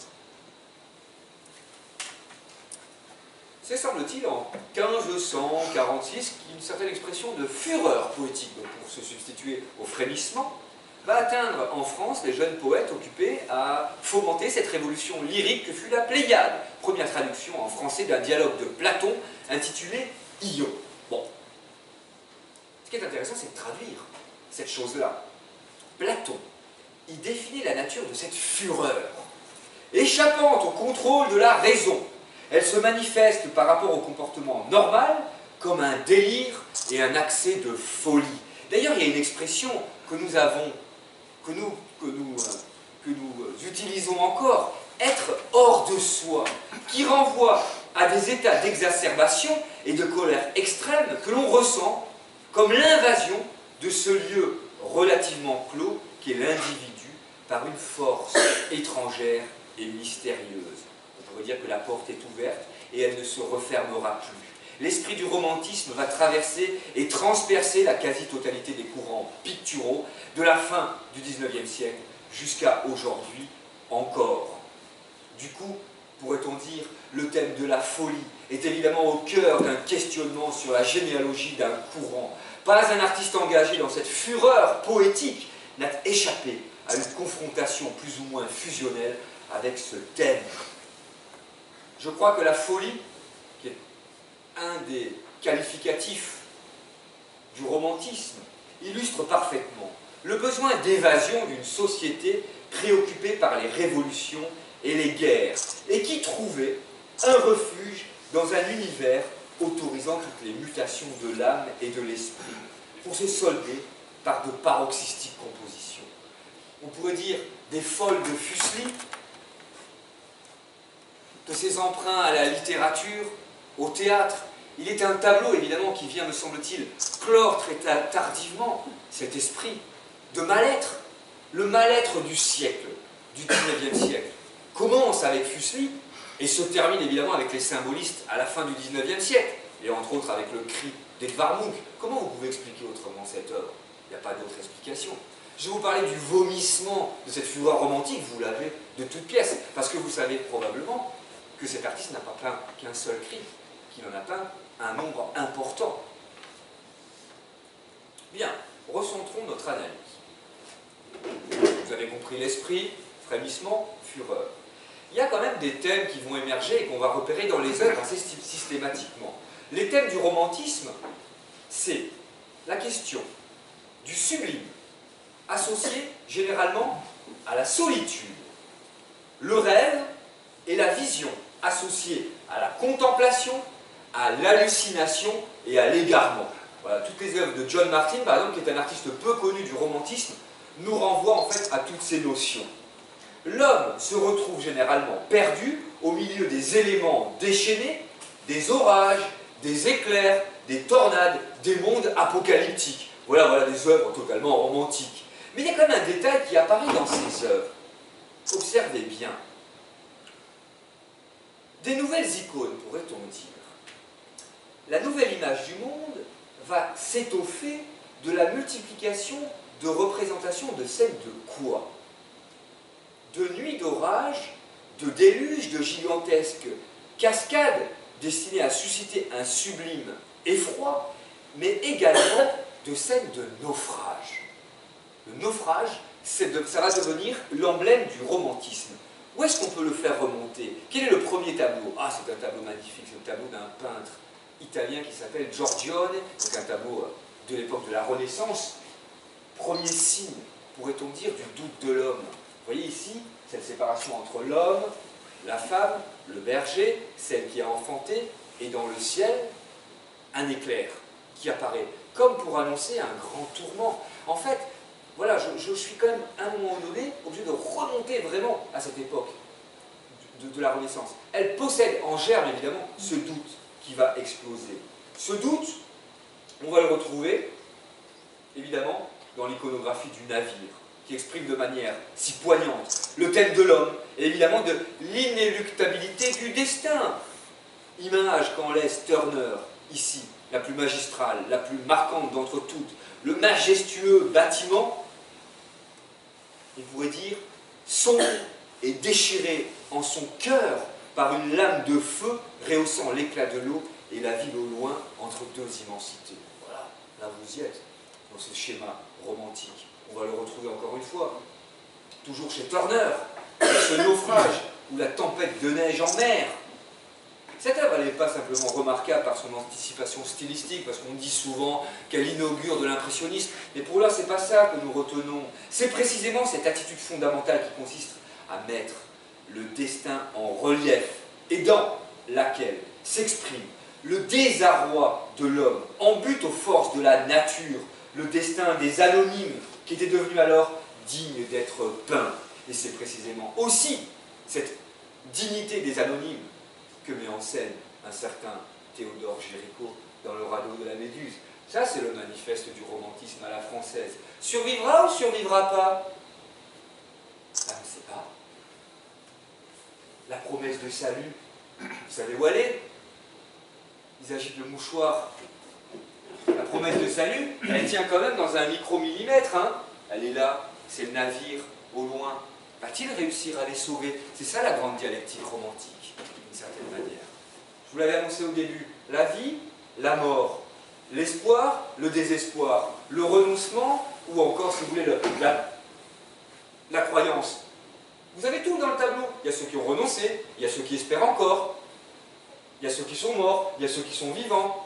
C'est, semble-t-il, en 1546 qu'une certaine expression de fureur poétique, pour se substituer au frémissement, va atteindre en France les jeunes poètes occupés à fomenter cette révolution lyrique que fut la Pléiade, première traduction en français d'un dialogue de Platon intitulé « Ion ». Bon. Ce qui est intéressant, c'est de traduire cette chose-là. Platon, il définit la nature de cette fureur. Échappant au contrôle de la raison, elle se manifeste par rapport au comportement normal comme un délire et un accès de folie. D'ailleurs, il y a une expression que nous avons, que nous utilisons encore, être hors de soi, qui renvoie à des états d'exacerbation et de colère extrême que l'on ressent comme l'invasion de ce lieu relativement clos qu'est l'individu par une force étrangère et mystérieuse. On pourrait dire que la porte est ouverte et elle ne se refermera plus. L'esprit du romantisme va traverser et transpercer la quasi-totalité des courants picturaux de la fin du XIXe siècle jusqu'à aujourd'hui encore. Du coup, pourrait-on dire, le thème de la folie est évidemment au cœur d'un questionnement sur la généalogie d'un courant. Pas un artiste engagé dans cette fureur poétique n'a échappé à une confrontation plus ou moins fusionnelle avec ce thème. Je crois que la folie, qui est un des qualificatifs du romantisme, illustre parfaitement le besoin d'évasion d'une société préoccupée par les révolutions et les guerres, et qui trouvait un refuge dans un univers autorisant toutes les mutations de l'âme et de l'esprit, pour se solder par de paroxystiques compositions. On pourrait dire des folles de Fuseli, de ses emprunts à la littérature, au théâtre. Il est un tableau, évidemment, qui vient, me semble-t-il, clore très tardivement cet esprit de mal-être. Le mal-être du siècle, du XIXe siècle, commence avec Fuseli et se termine évidemment avec les symbolistes à la fin du XIXe siècle, et entre autres avec le cri d'Edvard Munch. Comment vous pouvez expliquer autrement cette œuvre? Il n'y a pas d'autre explication. Je vais vous parler du vomissement de cette fureur romantique, vous l'avez de toutes pièces, parce que vous savez probablement que cet artiste n'a pas peint qu'un seul cri, qu'il en a peint un nombre important. Bien, recentrons notre analyse. Vous avez compris l'esprit, frémissement, fureur. il y a quand même des thèmes qui vont émerger et qu'on va repérer dans les œuvres assez systématiquement. Les thèmes du romantisme, c'est la question du sublime, associé généralement à la solitude, le rêve et la vision, associés à la contemplation, à l'hallucination et à l'égarement. Voilà, toutes les œuvres de John Martin, par exemple, qui est un artiste peu connu du romantisme, nous renvoient en fait à toutes ces notions. L'homme se retrouve généralement perdu au milieu des éléments déchaînés, des orages, des éclairs, des tornades, des mondes apocalyptiques. Voilà des œuvres totalement romantiques. Mais il y a quand même un détail qui apparaît dans ces œuvres. Observez bien. Des nouvelles icônes, pourrait-on dire. La nouvelle image du monde va s'étoffer de la multiplication de représentations de scènes de quoi? De nuits d'orage, de déluges, de gigantesques cascades destinées à susciter un sublime effroi, mais également de scènes de naufrage. Le naufrage, ça va devenir l'emblème du romantisme. Où est-ce qu'on peut le faire remonter? Quel est le premier tableau? Ah, c'est un tableau magnifique, c'est le tableau d'un peintre italien qui s'appelle Giorgione, donc un tableau de l'époque de la Renaissance. Premier signe, pourrait-on dire, du doute de l'homme. Vous voyez ici, cette séparation entre l'homme, la femme, le berger, celle qui a enfanté, et dans le ciel, un éclair qui apparaît, comme pour annoncer un grand tourment. En fait, voilà, je suis quand même, à un moment donné, obligé de remonter vraiment à cette époque de la Renaissance. Elle possède en germe, évidemment, ce doute qui va exploser. Ce doute, on va le retrouver, évidemment, dans l'iconographie du navire, qui exprime de manière si poignante le thème de l'homme, et évidemment de l'inéluctabilité du destin. Image qu'en laisse Turner, ici, la plus magistrale, la plus marquante d'entre toutes, le majestueux bâtiment, on pourrait dire, sombre et déchiré en son cœur par une lame de feu rehaussant l'éclat de l'eau et la ville au loin entre deux immensités. Voilà, là vous y êtes, dans ce schéma romantique. On va le retrouver encore une fois, toujours chez Turner, avec ce naufrage ou la tempête de neige en mer. Cette œuvre, elle n'est pas simplement remarquable par son anticipation stylistique, parce qu'on dit souvent qu'elle inaugure de l'impressionnisme, mais pour là, c'est pas ça que nous retenons. C'est précisément cette attitude fondamentale qui consiste à mettre le destin en relief, et dans laquelle s'exprime le désarroi de l'homme, en butte aux forces de la nature, le destin des anonymes, qui étaient devenus alors dignes d'être peints. Et c'est précisément aussi cette dignité des anonymes que met en scène un certain Théodore Géricault dans le radeau de la Méduse. Ça, c'est le manifeste du romantisme à la française. Survivra ou survivra pas? Ah, on ne sait pas. La promesse de salut, vous savez où elle est? Ils agitent le mouchoir. La promesse de salut, elle tient quand même dans un micromillimètre. Hein. Elle est là, c'est le navire, au loin. Va-t-il réussir à les sauver? C'est ça la grande dialectique romantique, d'une certaine manière. Je vous l'avais annoncé au début. La vie, la mort. L'espoir, le désespoir. Le renoncement, ou encore, si vous voulez, la croyance. Vous avez tout dans le tableau. Il y a ceux qui ont renoncé, il y a ceux qui espèrent encore, il y a ceux qui sont morts, il y a ceux qui sont vivants.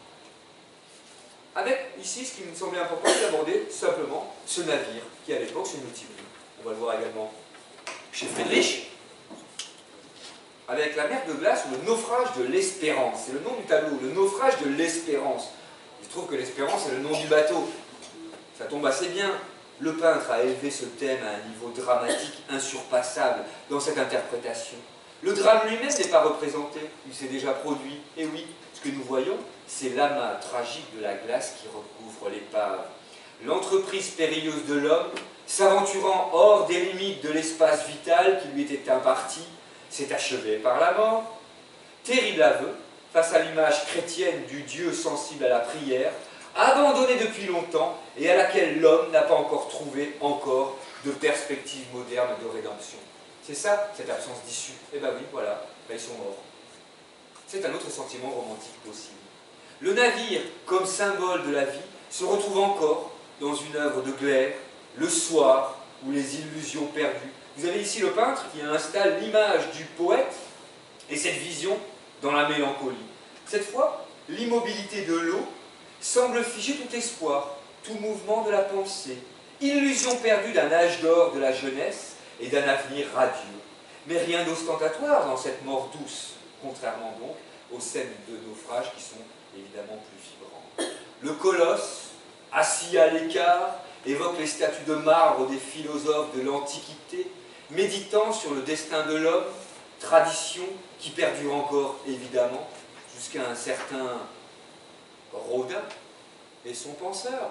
Avec, ici, ce qui me semblait important, c'est d'aborder simplement ce navire qui, à l'époque, se multiplie. On va le voir également chez Friedrich, avec la mer de glace ou le naufrage de l'espérance. C'est le nom du tableau, le naufrage de l'espérance. Il se trouve que l'espérance est le nom du bateau. Ça tombe assez bien. Le peintre a élevé ce thème à un niveau dramatique insurpassable dans cette interprétation. Le drame lui-même n'est pas représenté, il s'est déjà produit. Et oui, ce que nous voyons, c'est l'amas tragique de la glace qui recouvre l'épave. L'entreprise périlleuse de l'homme, s'aventurant hors des limites de l'espace vital qui lui était imparti, s'est achevée par la mort. Terrible aveu, face à l'image chrétienne du Dieu sensible à la prière, abandonnée depuis longtemps et à laquelle l'homme n'a pas encore trouvé de perspective moderne de rédemption. C'est ça, cette absence d'issue. Eh bien oui, voilà, ben ils sont morts. C'est un autre sentiment romantique possible. Le navire, comme symbole de la vie, se retrouve encore dans une œuvre de Gleyre, le soir ou les illusions perdues. Vous avez ici le peintre qui installe l'image du poète et cette vision dans la mélancolie. Cette fois, l'immobilité de l'eau semble figer tout espoir, tout mouvement de la pensée. Illusion perdue d'un âge d'or de la jeunesse et d'un avenir radieux. Mais rien d'ostentatoire dans cette mort douce, contrairement donc aux scènes de naufrage qui sont évidemment plus vibrantes. Le colosse, assis à l'écart, évoque les statues de marbre des philosophes de l'Antiquité, méditant sur le destin de l'homme, tradition qui perdure encore évidemment jusqu'à un certain Rodin et son penseur.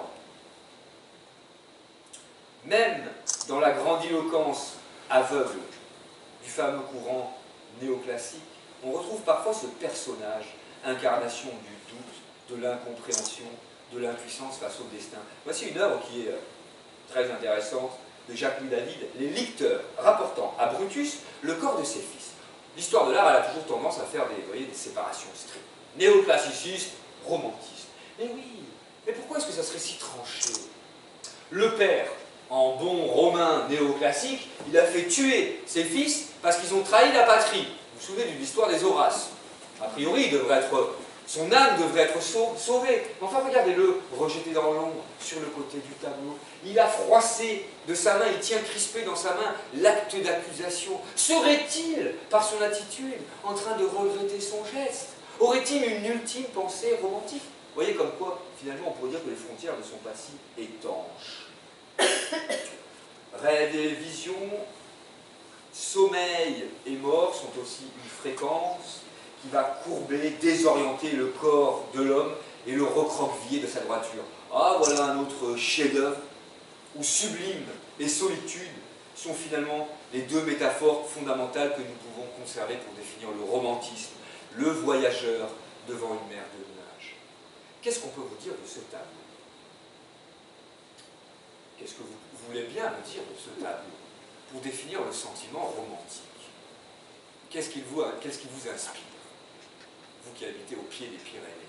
Même dans la grandiloquence aveugle du fameux courant néoclassique, on retrouve parfois ce personnage, incarnation du doute, de l'incompréhension, de l'impuissance face au destin. Voici une œuvre qui est très intéressante de Jacques-Louis David, Les licteurs, rapportant à Brutus le corps de ses fils. L'histoire de l'art, elle a toujours tendance à faire des séparations strictes. Néoclassiciste, romantiste. Mais oui, mais pourquoi est-ce que ça serait si tranché? Le père, en bon romain néoclassique, il a fait tuer ses fils parce qu'ils ont trahi la patrie. Vous vous souvenez de l'histoire des Horaces? A priori, son âme devrait être sauvée. Mais enfin, regardez-le, rejeté dans l'ombre, sur le côté du tableau. Il a froissé de sa main, il tient crispé dans sa main l'acte d'accusation. Serait-il, par son attitude, en train de regretter son geste? Aurait-il une ultime pensée romantique? Vous voyez comme quoi, finalement, on pourrait dire que les frontières ne sont pas si étanches. Rêves et visions, sommeil et mort sont aussi une fréquence qui va courber, désorienter le corps de l'homme et le recroqueviller de sa droiture. Ah, voilà un autre chef-d'œuvre où sublime et solitude sont finalement les deux métaphores fondamentales que nous pouvons conserver pour définir le romantisme, le voyageur devant une mer de nuages. Qu'est-ce qu'on peut vous dire de ce tableau? Qu'est-ce que vous voulez bien me dire de ce tableau pour définir le sentiment romantique? Qu'est-ce qui vous inspire, vous qui habitez au pied des Pyrénées?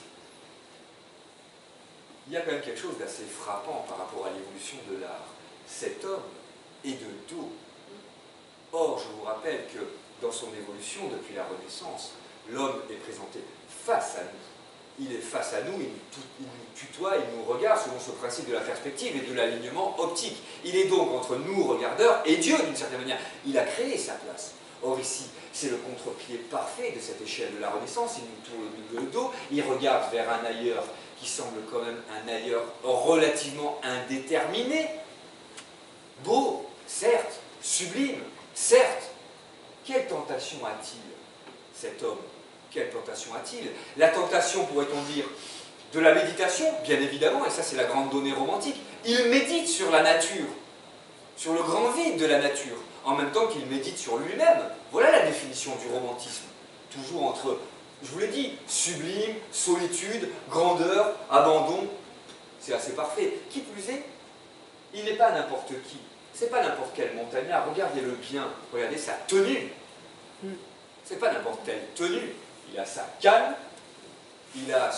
Il y a quand même quelque chose d'assez frappant par rapport à l'évolution de l'art. Cet homme est de dos. Or, je vous rappelle que dans son évolution depuis la Renaissance, l'homme est présenté face à nous. Il est face à nous, il nous tutoie, il nous regarde selon ce principe de la perspective et de l'alignement optique. Il est donc entre nous, regardeurs, et Dieu d'une certaine manière. Il a créé sa place. Or ici, c'est le contre-pied parfait de cette échelle de la Renaissance. Il nous tourne le dos, il regarde vers un ailleurs qui semble quand même un ailleurs relativement indéterminé. Beau, certes, sublime, certes. Quelle tentation a-t-il, cet homme? Quelle tentation a-t-il? La tentation, pourrait-on dire, de la méditation, bien évidemment, et ça c'est la grande donnée romantique. Il médite sur la nature, sur le grand vide de la nature, en même temps qu'il médite sur lui-même. Voilà la définition du romantisme. Toujours entre, je vous l'ai dit, sublime, solitude, grandeur, abandon. C'est assez parfait. Qui plus est, il n'est pas n'importe qui. C'est pas n'importe quel montagnard. Regardez-le bien. Regardez sa tenue. C'est pas n'importe quelle tenue. Il a sa canne, il a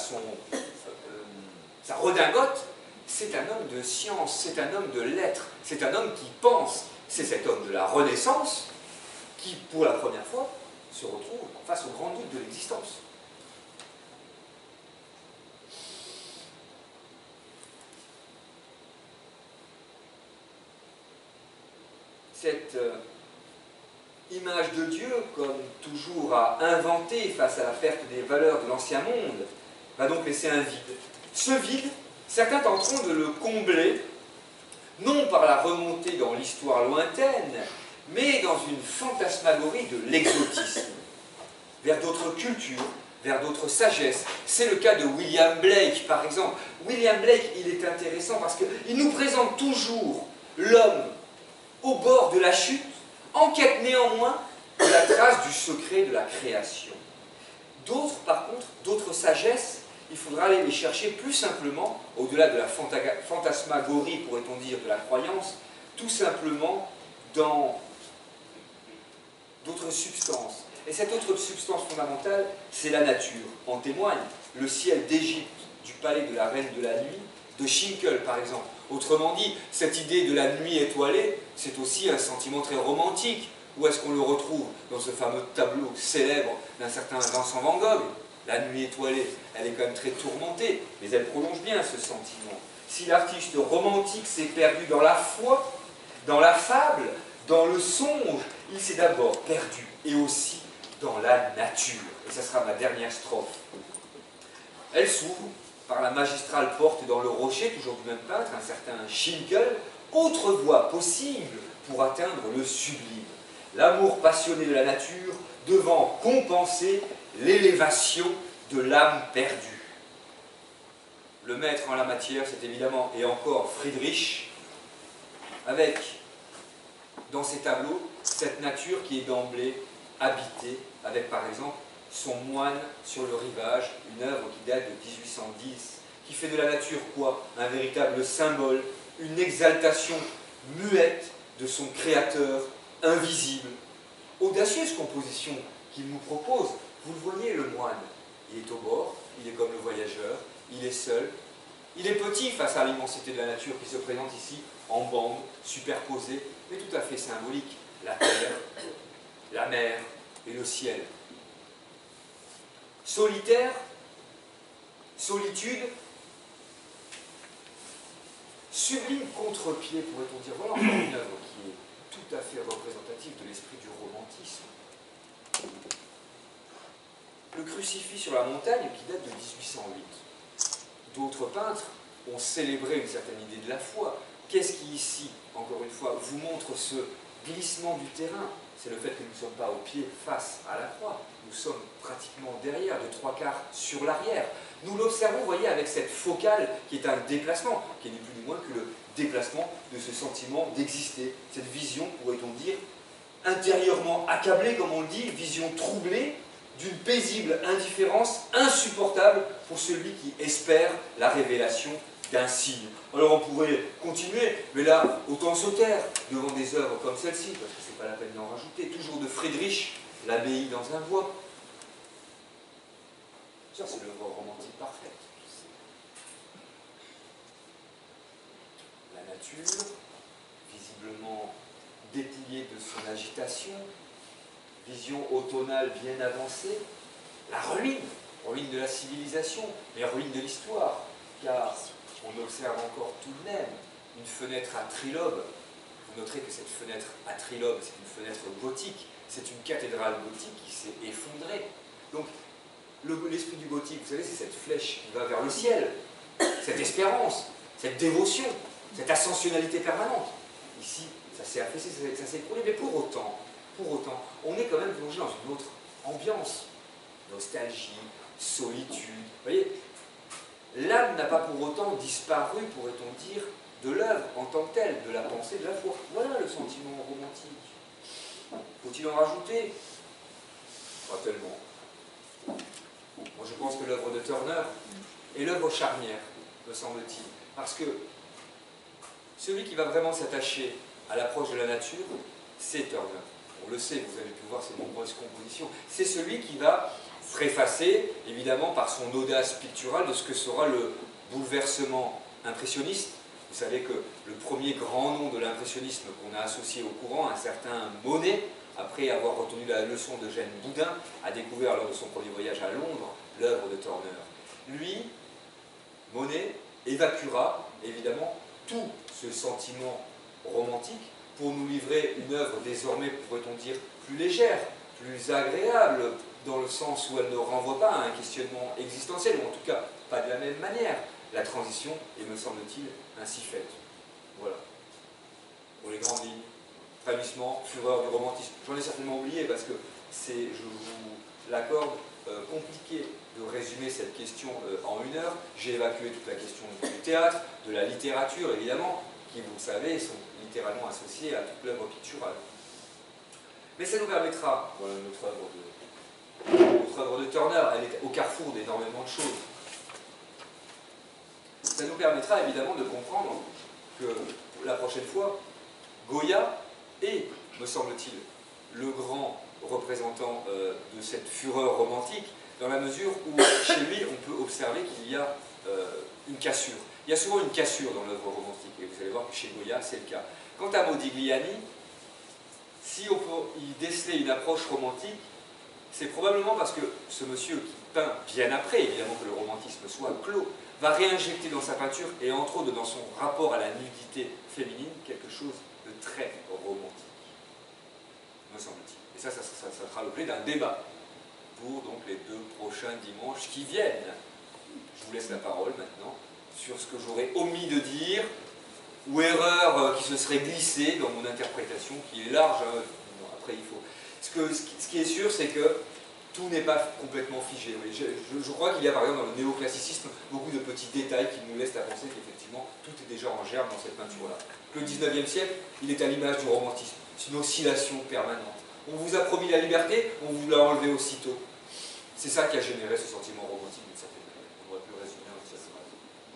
sa redingote. C'est un homme de science, c'est un homme de lettres, c'est un homme qui pense. C'est cet homme de la Renaissance qui, pour la première fois, se retrouve face au grand doute de l'existence. Cette image de Dieu, comme toujours à inventer face à la perte des valeurs de l'ancien monde, va donc laisser un vide. Ce vide, certains tenteront de le combler, non par la remontée dans l'histoire lointaine, mais dans une fantasmagorie de l'exotisme, vers d'autres cultures, vers d'autres sagesses. C'est le cas de William Blake, par exemple. William Blake, il est intéressant parce qu'il nous présente toujours l'homme au bord de la chute, en quête néanmoins de la trace du secret de la création. D'autres, par contre, d'autres sagesses, il faudra aller les chercher plus simplement, au-delà de la fantasmagorie, pourrait-on dire, de la croyance, tout simplement dans d'autres substances. Et cette autre substance fondamentale, c'est la nature. En témoigne le ciel d'Égypte, du palais de la Reine de la Nuit, de Schinkel par exemple, Autrement dit, cette idée de la nuit étoilée, c'est aussi un sentiment très romantique. Où est-ce qu'on le retrouve? Dans ce fameux tableau célèbre d'un certain Vincent Van Gogh. La nuit étoilée, elle est quand même très tourmentée, mais elle prolonge bien ce sentiment. Si l'artiste romantique s'est perdu dans la foi, dans la fable, dans le songe, il s'est d'abord perdu, et aussi dans la nature. Et ça sera ma dernière strophe. Elle s'ouvre par la magistrale porte dans le rocher, toujours du même peintre, un certain Schinkel, autre voie possible pour atteindre le sublime. L'amour passionné de la nature devant compenser l'élévation de l'âme perdue. Le maître en la matière, c'est évidemment, et encore, Friedrich, avec, dans ses tableaux, cette nature qui est d'emblée habitée, avec par exemple son moine sur le rivage, une œuvre qui date de 1810, qui fait de la nature quoi? Un véritable symbole, une exaltation muette de son créateur invisible. Audacieuse composition qu'il nous propose. Vous le voyez, le moine. Il est au bord, il est comme le voyageur, il est seul. Il est petit face à l'immensité de la nature qui se présente ici en bandes, superposées, mais tout à fait symbolique. La terre, la mer et le ciel. Solitaire, solitude, sublime contre-pied, pourrait-on dire. Voilà encore une œuvre qui est tout à fait représentative de l'esprit du romantisme. Le crucifix sur la montagne qui date de 1808. D'autres peintres ont célébré une certaine idée de la foi. Qu'est-ce qui ici, encore une fois, vous montre ce glissement du terrain? C'est le fait que nous ne sommes pas au pied face à la croix. Nous sommes pratiquement derrière, de 3/4 sur l'arrière. Nous l'observons, vous voyez, avec cette focale qui est un déplacement, qui est ni plus ni moins que le déplacement de ce sentiment d'exister. Cette vision, pourrait-on dire, intérieurement accablée, comme on le dit, vision troublée, d'une paisible indifférence insupportable pour celui qui espère la révélation d'un signe. Alors on pourrait continuer, mais là, autant se taire devant des œuvres comme celle-ci, parce que c'est pas la peine d'en rajouter. Toujours de Friedrich, l'abbaye dans un bois. Ça, c'est l'œuvre romantique parfaite. La nature, visiblement dépouillée de son agitation, vision automnale bien avancée, la ruine, ruine de la civilisation, mais ruine de l'histoire, car on observe encore tout de même une fenêtre à trilobes. Vous noterez que cette fenêtre à trilobes, c'est une fenêtre gothique, c'est une cathédrale gothique qui s'est effondrée. Donc, l'esprit du gothique, vous savez, c'est cette flèche qui va vers le ciel, cette espérance, cette dévotion, cette ascensionnalité permanente. Ici, ça s'est affaissé, ça s'est écroulé, mais pour autant, on est quand même plongé dans une autre ambiance. Nostalgie, solitude. Vous voyez, l'âme n'a pas pour autant disparu, pourrait-on dire, de l'œuvre en tant que telle, de la pensée, de la foi. Voilà le sentiment romantique. Faut-il en rajouter? Pas tellement. Moi, je pense que l'œuvre de Turner est l'œuvre charnière, me semble-t-il. Parce que celui qui va vraiment s'attacher à l'approche de la nature, c'est Turner. On le sait, vous avez pu voir ses nombreuses compositions. C'est celui qui va préfacer, évidemment, par son audace picturale, de ce que sera le bouleversement impressionniste. Vous savez que le premier grand nom de l'impressionnisme qu'on a associé au courant, un certain Monet, après avoir retenu la leçon de Jeanne Boudin, a découvert lors de son premier voyage à Londres l'œuvre de Turner. Lui, Monet, évacuera évidemment tout ce sentiment romantique pour nous livrer une œuvre désormais, pourrait-on dire, plus légère, plus agréable, dans le sens où elle ne renvoie pas à un questionnement existentiel, ou en tout cas pas de la même manière. La transition est, me semble-t-il, ainsi faite. Voilà. Pour les grandes lignes, frémissement, fureur du romantisme. J'en ai certainement oublié parce que c'est, je vous l'accorde, compliqué de résumer cette question en une heure. J'ai évacué toute la question du théâtre, de la littérature, évidemment, qui, vous le savez, sont littéralement associées à toute l'œuvre picturale. Mais ça nous permettra, voilà notre œuvre de Turner, elle est au carrefour d'énormément de choses. Ça nous permettra évidemment de comprendre que la prochaine fois, Goya est, me semble-t-il, le grand représentant de cette fureur romantique, dans la mesure où chez lui on peut observer qu'il y a une cassure. il y a souvent une cassure dans l'œuvre romantique, et vous allez voir que chez Goya, c'est le cas. Quant à Modigliani, si on peut y déceler une approche romantique, c'est probablement parce que ce monsieur qui peint bien après, évidemment que le romantisme soit clos, va réinjecter dans sa peinture, et entre autres dans son rapport à la nudité féminine, quelque chose de très romantique, me semble-t-il. Et ça sera l'objet d'un débat pour donc les 2 prochains dimanches qui viennent. Je vous laisse la parole maintenant sur ce que j'aurais omis de dire, ou erreur qui se serait glissée dans mon interprétation, qui est large. Après, il faut... Ce qui est sûr, c'est que tout n'est pas complètement figé. Je crois qu'il y a par exemple dans le néoclassicisme beaucoup de petits détails qui nous laissent à penser qu'effectivement tout est déjà en germe dans cette peinture-là. Le 19e siècle, il est à l'image du romantisme. C'est une oscillation permanente. On vous a promis la liberté, on vous l'a enlevé aussitôt. C'est ça qui a généré ce sentiment romantique d'une certaine manière. On aurait pu le résumer en cette phrase.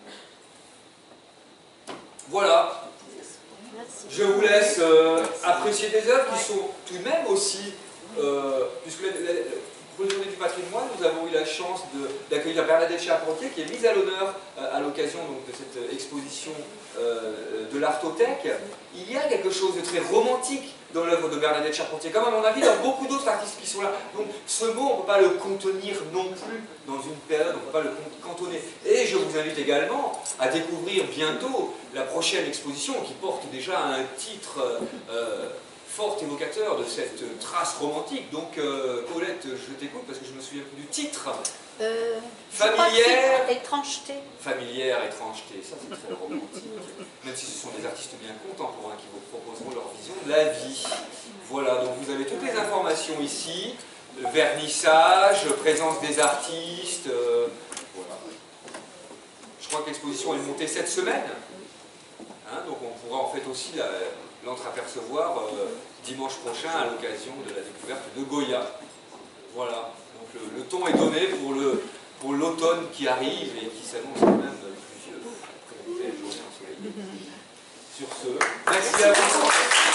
Voilà. Je vous laisse apprécier des œuvres qui sont tout de même aussi, puisque pour les Journées du patrimoine, nous avons eu la chance d'accueillir Bernadette Charpentier, qui est mise à l'honneur à l'occasion de cette exposition de l'Artothèque. Il y a quelque chose de très romantique dans l'œuvre de Bernadette Charpentier, comme à mon avis dans beaucoup d'autres artistes qui sont là. Donc ce mot, on ne peut pas le contenir non plus dans une période, on ne peut pas le cantonner. Et je vous invite également à découvrir bientôt la prochaine exposition qui porte déjà un titre fort évocateur de cette trace romantique. Donc Paulette, je t'écoute parce que je me souviens plus du titre. Familière, étrangeté. Familière, étrangeté, ça c'est très romantique. Même si ce sont des artistes bien contemporains qui vous proposeront leur vision de la vie. Voilà, donc vous avez toutes les informations ici, vernissage, présence des artistes, voilà. Je crois que l'exposition est montée cette semaine, hein, donc on pourra en fait aussi l'entreapercevoir dimanche prochain à l'occasion de la découverte de Goya. Voilà. Donc le ton est donné pour l'automne qui arrive et qui s'annonce quand même pluvieux. Très belle journée ensoleillée. Sur ce, merci à vous.